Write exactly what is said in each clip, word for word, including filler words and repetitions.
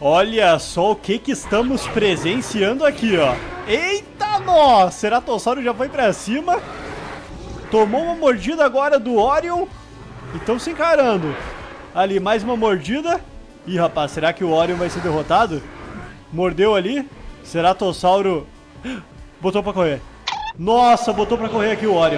Olha só o que que estamos presenciando aqui, ó. Eita, nossa! Ceratossauro já foi pra cima. Tomou uma mordida agora do Orion. E estão se encarando. Ali, mais uma mordida. Ih, rapaz, será que o Orion vai ser derrotado? Mordeu ali. Ceratossauro botou pra correr. Nossa, botou pra correr aqui o Orion.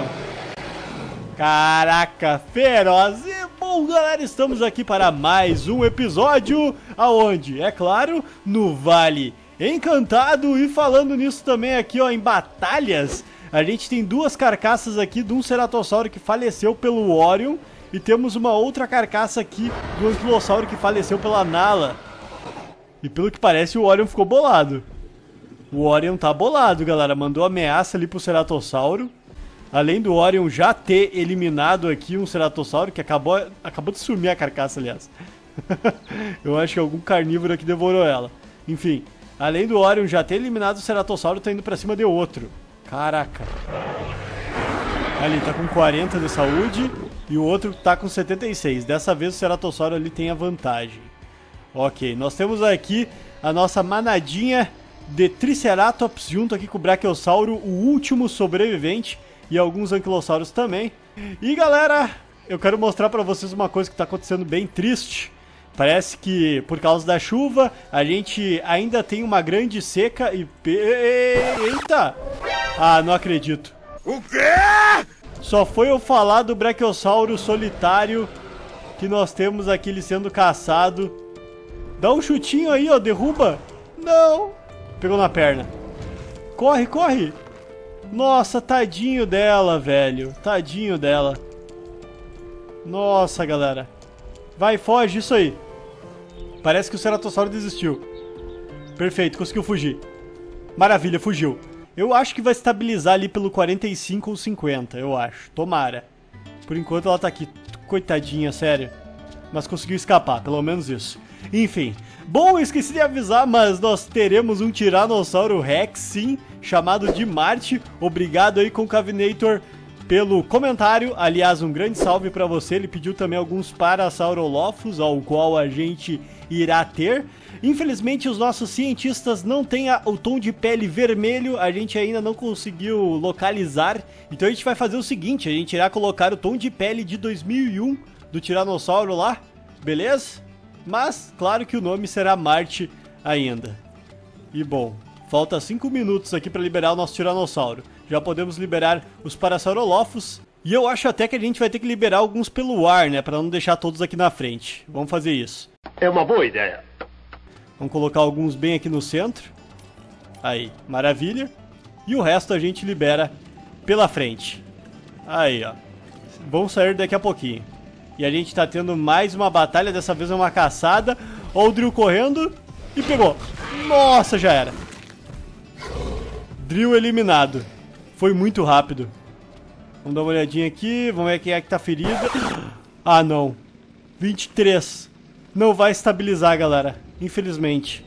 Caraca, feroz. E bom, galera, estamos aqui para mais um episódio. Aonde? É claro, no Vale Encantado. E falando nisso também aqui, ó, em batalhas, a gente tem duas carcaças aqui de um Ceratossauro que faleceu pelo Orion. E temos uma outra carcaça aqui do Anquilossauro que faleceu pela Nala. E pelo que parece o Orion ficou bolado. O Orion tá bolado, galera. Mandou ameaça ali pro Ceratossauro. Além do Orion já ter eliminado aqui um Ceratossauro, que acabou, acabou de sumir a carcaça, aliás. Eu acho que algum carnívoro aqui devorou ela. Enfim, além do Orion já ter eliminado o Ceratossauro, tá indo pra cima de outro. Caraca. Ali, tá com quarenta de saúde e o outro tá com setenta e seis. Dessa vez o Ceratossauro ali tem a vantagem. Ok, nós temos aqui a nossa manadinha de Triceratops junto aqui com o Brachiosauro, o último sobrevivente. E alguns anquilossauros também. E galera, eu quero mostrar pra vocês uma coisa que tá acontecendo bem triste. Parece que por causa da chuva a gente ainda tem uma grande seca e... Eita! Ah, não acredito. O quê? Só foi eu falar do Brachiosauro solitário que nós temos aqui ele sendo caçado. Dá um chutinho aí, ó, derruba. Não! Pegou na perna. Corre, corre! Nossa, tadinho dela, velho. Tadinho dela. Nossa, galera. Vai, foge, isso aí. Parece que o Ceratossauro desistiu. Perfeito, conseguiu fugir. Maravilha, fugiu. Eu acho que vai estabilizar ali pelo quarenta e cinco ou cinquenta, eu acho. Tomara. Por enquanto ela tá aqui. Coitadinha, sério. Mas conseguiu escapar, pelo menos isso. Enfim. Bom, eu esqueci de avisar, mas nós teremos um Tiranossauro Rex, sim, chamado de Marte. Obrigado aí, Concavinator, pelo comentário. Aliás, um grande salve pra você. Ele pediu também alguns Parasaurolophus, ao qual a gente irá ter. Infelizmente, os nossos cientistas não têm a, o tom de pele vermelho. A gente ainda não conseguiu localizar. Então a gente vai fazer o seguinte, a gente irá colocar o tom de pele de dois mil e um do Tiranossauro lá, beleza? Mas, claro que o nome será Marte ainda. E bom, falta cinco minutos aqui para liberar o nosso Tiranossauro. Já podemos liberar os Parasaurolophus. E eu acho até que a gente vai ter que liberar alguns pelo ar, né? Para não deixar todos aqui na frente. Vamos fazer isso. É uma boa ideia. Vamos colocar alguns bem aqui no centro. Aí, maravilha. E o resto a gente libera pela frente. Aí, ó. Vão sair daqui a pouquinho. E a gente tá tendo mais uma batalha, dessa vez é uma caçada. Ó o Drill correndo e pegou. Nossa, já era. Drill eliminado. Foi muito rápido. Vamos dar uma olhadinha aqui, vamos ver quem é que tá ferido. Ah, não. vinte e três. Não vai estabilizar, galera. Infelizmente.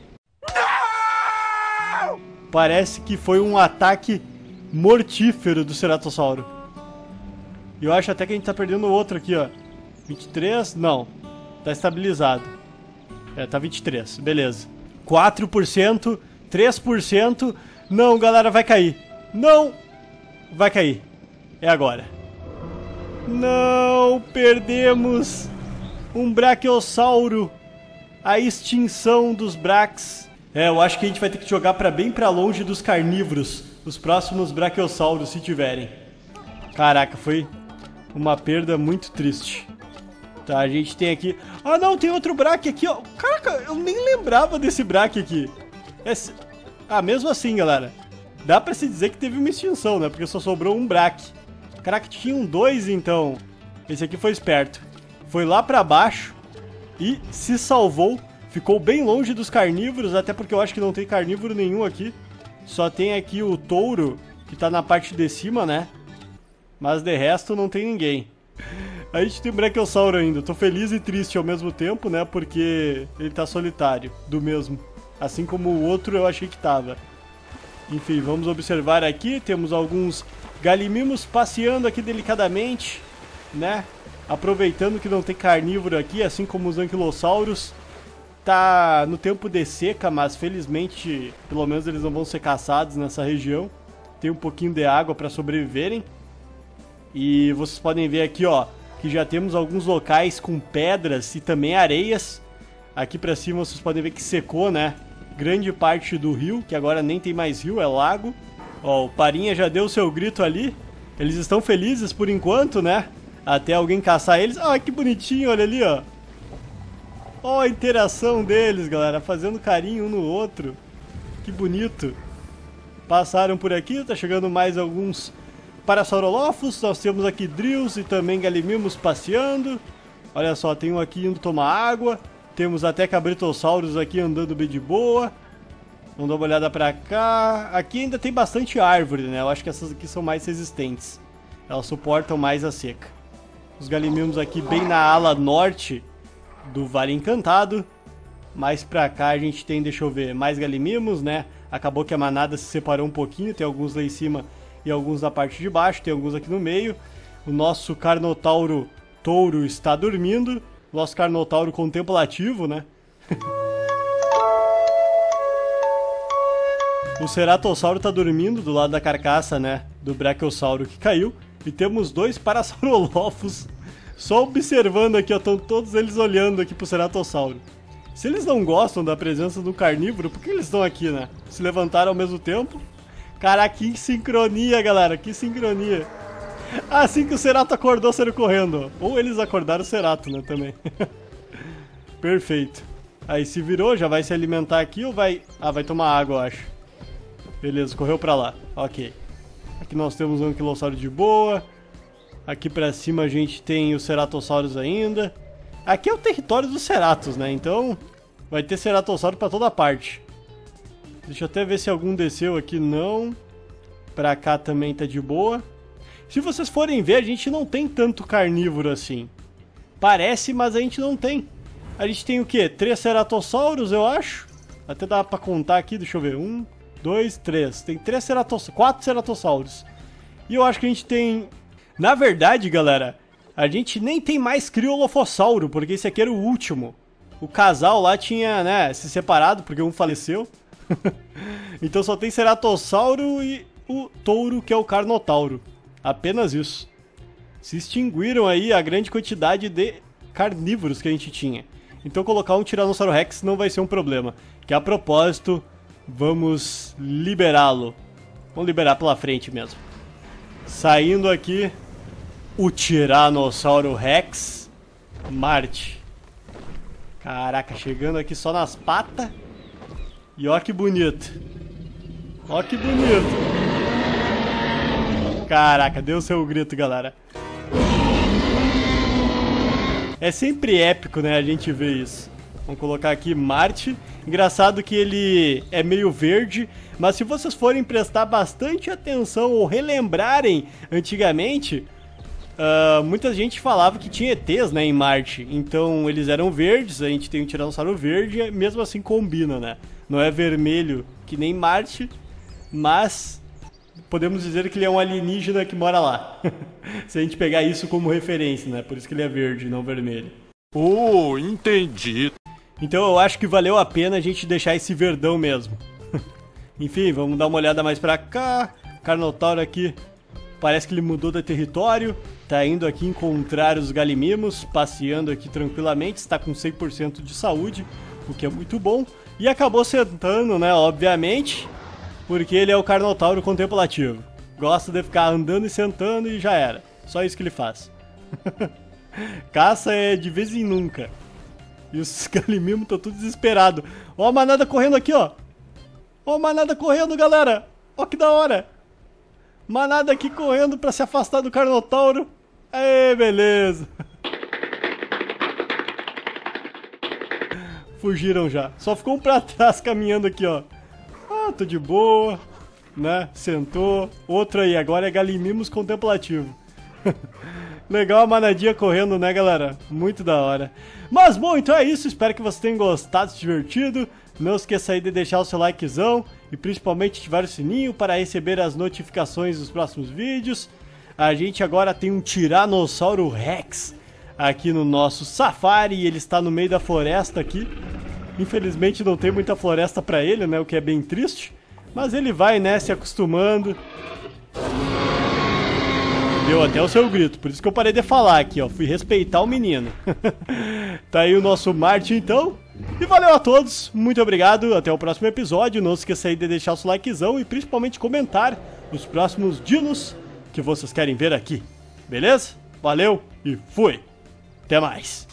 Não! Parece que foi um ataque mortífero do Ceratossauro. E eu acho até que a gente tá perdendo outro aqui, ó. vinte e três? Não. Tá estabilizado. É, tá vinte e três. Beleza. quatro por cento. três por cento. Não, galera, vai cair. Não. Vai cair. É agora. Não. Perdemos um Brachiosauro. A extinção dos Brax. É, eu acho que a gente vai ter que jogar pra bem pra longe dos carnívoros. Os próximos Brachiosauros, se tiverem. Caraca, foi uma perda muito triste. Tá, a gente tem aqui... Ah, não, tem outro Brach aqui, ó. Caraca, eu nem lembrava desse Brach aqui. Esse... Ah, mesmo assim, galera. Dá pra se dizer que teve uma extinção, né? Porque só sobrou um Brach. Caraca, tinham dois, então. Esse aqui foi esperto. Foi lá pra baixo e se salvou. Ficou bem longe dos carnívoros, até porque eu acho que não tem carnívoro nenhum aqui. Só tem aqui o touro, que tá na parte de cima, né? Mas de resto não tem ninguém. A gente tem Brachiosauro ainda. Tô feliz e triste ao mesmo tempo, né? Porque ele tá solitário, do mesmo. Assim como o outro eu achei que tava. Enfim, vamos observar aqui. Temos alguns galimimos passeando aqui delicadamente, né? Aproveitando que não tem carnívoro aqui, assim como os anquilossauros. tá no tempo de seca, mas felizmente, pelo menos eles não vão ser caçados nessa região. Tem um pouquinho de água para sobreviverem. E vocês podem ver aqui, ó, que já temos alguns locais com pedras e também areias. Aqui pra cima vocês podem ver que secou, né? Grande parte do rio, que agora nem tem mais rio, é lago. Ó, o Parinha já deu o seu grito ali. Eles estão felizes por enquanto, né? Até alguém caçar eles. Ah, que bonitinho, olha ali, ó. Ó a interação deles, galera, fazendo carinho um no outro. Que bonito. Passaram por aqui, tá chegando mais alguns Parasaurolophus. Nós temos aqui Drills e também Gallimimus passeando. Olha só, tem um aqui indo tomar água. Temos até Cabritossauros aqui andando bem de boa. Vamos dar uma olhada pra cá. Aqui ainda tem bastante árvore, né? Eu acho que essas aqui são mais resistentes. Elas suportam mais a seca. Os Gallimimus aqui bem na ala norte do Vale Encantado. Mais pra cá a gente tem, deixa eu ver, mais Gallimimus, né? Acabou que a manada se separou um pouquinho. Tem alguns lá em cima e alguns na parte de baixo. Tem alguns aqui no meio. O nosso Carnotauro touro está dormindo. Nosso Carnotauro contemplativo, né? O Ceratossauro tá dormindo do lado da carcaça, né? Do Brachiosauro que caiu. E temos dois Parasaurolophus só observando aqui, ó. Estão todos eles olhando aqui pro Ceratossauro. Se eles não gostam da presença do carnívoro, por que eles estão aqui, né? Se levantaram ao mesmo tempo. Caraca, que sincronia, galera. Que sincronia. Assim que o Cerato acordou, saíram correndo. Ou eles acordaram o Cerato, né, também. Perfeito. Aí se virou, já vai se alimentar aqui ou vai... Ah, vai tomar água, eu acho. Beleza, correu pra lá. Ok. Aqui nós temos um Anquilossauro de boa. Aqui pra cima a gente tem os Ceratossauros ainda. Aqui é o território dos Ceratos, né? Então vai ter Ceratossauro pra toda parte. Deixa eu até ver se algum desceu aqui. Não. Pra cá também tá de boa. Se vocês forem ver, a gente não tem tanto carnívoro assim. Parece, mas a gente não tem. A gente tem o quê? Três Ceratossauros, eu acho. Até dá pra contar aqui, deixa eu ver. Um, dois, três. Tem três Ceratossauros, quatro Ceratossauros. E eu acho que a gente tem... Na verdade, galera, a gente nem tem mais Criolophosauro, porque esse aqui era o último. O casal lá tinha, né, se separado, porque um faleceu. Então só tem Ceratossauro e o touro, que é o Carnotauro. Apenas isso. Se extinguiram aí a grande quantidade de carnívoros que a gente tinha. Então colocar um Tiranossauro Rex não vai ser um problema. Que a propósito, vamos liberá-lo. Vamos liberar pela frente mesmo. Saindo aqui, o Tiranossauro Rex Marte. Caraca, chegando aqui só nas patas. E ó que bonito. Ó que bonito. Caraca, deu seu grito, galera. É sempre épico, né, a gente ver isso. Vamos colocar aqui Marte. Engraçado que ele é meio verde, mas se vocês forem prestar bastante atenção ou relembrarem antigamente, uh, muita gente falava que tinha E Tês, né, em Marte. Então eles eram verdes, a gente tem um Tiranossauro verde, mesmo assim combina, né? Não é vermelho que nem Marte, mas... podemos dizer que ele é um alienígena que mora lá. Se a gente pegar isso como referência, né? Por isso que ele é verde, não vermelho. Oh, entendi. Então eu acho que valeu a pena a gente deixar esse verdão mesmo. Enfim, vamos dar uma olhada mais pra cá. Carnotauro aqui, parece que ele mudou de território. Tá indo aqui encontrar os Gallimimus, passeando aqui tranquilamente. Está com cem por cento de saúde, o que é muito bom. E acabou sentando, né? Obviamente... porque ele é o Carnotauro contemplativo. Gosta de ficar andando e sentando e já era. Só isso que ele faz. Caça é de vez em nunca. E os Gallimimus estão tudo desesperados. Ó a manada correndo aqui, ó. Ó a manada correndo, galera. Ó que da hora. Manada aqui correndo pra se afastar do Carnotauro. Aê, beleza. Fugiram já. Só ficou um pra trás caminhando aqui, ó. Ah, tô de boa, né? Sentou. Outro aí, agora é Gallimimus contemplativo. Legal a manadinha correndo, né, galera? Muito da hora. Mas, bom, então é isso. Espero que vocês tenham gostado, se divertido. Não esqueça aí de deixar o seu likezão e principalmente ativar o sininho para receber as notificações dos próximos vídeos. A gente agora tem um Tiranossauro Rex aqui no nosso safari e ele está no meio da floresta aqui. Infelizmente não tem muita floresta pra ele, né? O que é bem triste. Mas ele vai, né, se acostumando. Deu até o seu grito, por isso que eu parei de falar aqui, ó. Fui respeitar o menino. Tá aí o nosso Martin, então. E valeu a todos, muito obrigado, até o próximo episódio. Não se esqueça aí de deixar o seu likezão e principalmente comentar os próximos dinos que vocês querem ver aqui. Beleza? Valeu e fui! Até mais!